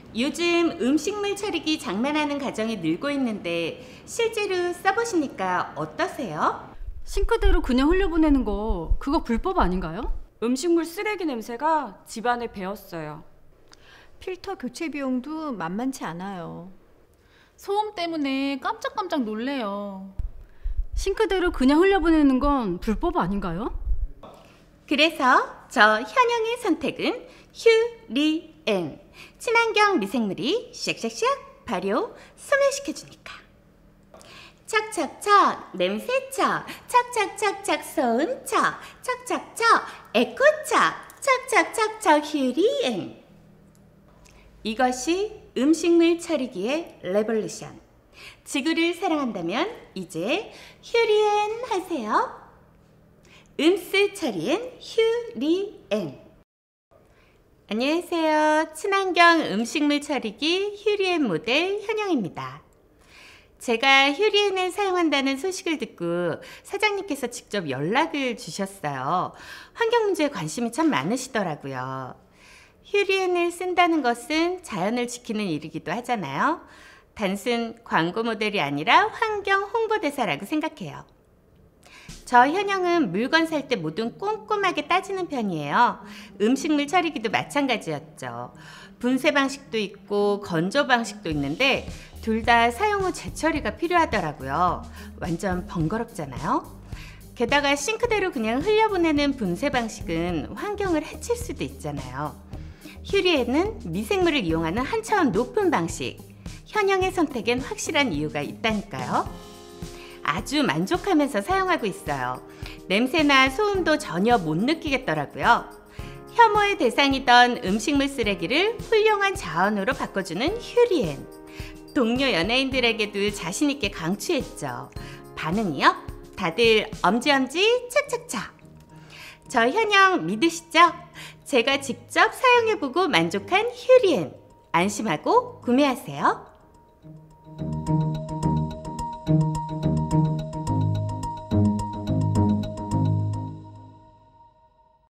요즘 음식물 처리기 장만하는 가정이 늘고 있는데 실제로 써보시니까 어떠세요? 싱크대로 그냥 흘려보내는 거 그거 불법 아닌가요? 음식물 쓰레기 냄새가 집안에 배었어요. 필터 교체 비용도 만만치 않아요. 소음 때문에 깜짝깜짝 놀래요. 싱크대로 그냥 흘려보내는 건 불법 아닌가요? 그래서 저 현영의 선택은 휴리엔. 친환경 미생물이 샥샥샥 발효 소멸시켜주니까. 척척척 냄새척, 척척척척 소음척, 척척척 에코척, 척척척척 휴리엔. 이것이 음식물 처리기의 레볼루션. 지구를 사랑한다면 이제 휴리엔 하세요. 음수 처리엔 휴리엔. 안녕하세요. 친환경 음식물 처리기 휴리엔 모델 현영입니다. 제가 휴리엔을 사용한다는 소식을 듣고 사장님께서 직접 연락을 주셨어요. 환경 문제에 관심이 참 많으시더라고요. 휴리엔을 쓴다는 것은 자연을 지키는 일이기도 하잖아요. 단순 광고 모델이 아니라 환경 홍보대사라고 생각해요. 저 현영은 물건 살 때 뭐든 꼼꼼하게 따지는 편이에요. 음식물 처리기도 마찬가지였죠. 분쇄 방식도 있고 건조 방식도 있는데 둘 다 사용 후 재처리가 필요하더라고요. 완전 번거롭잖아요. 게다가 싱크대로 그냥 흘려보내는 분쇄 방식은 환경을 해칠 수도 있잖아요. 휴리엔은 미생물을 이용하는 한 차원 높은 방식. 현영의 선택엔 확실한 이유가 있다니까요. 아주 만족하면서 사용하고 있어요. 냄새나 소음도 전혀 못 느끼겠더라고요. 혐오의 대상이던 음식물 쓰레기를 훌륭한 자원으로 바꿔주는 휴리엔. 동료 연예인들에게도 자신있게 강추했죠. 반응이요? 다들 엄지엄지 착착착. 저 현영 믿으시죠? 제가 직접 사용해보고 만족한 휴리엔. 안심하고 구매하세요.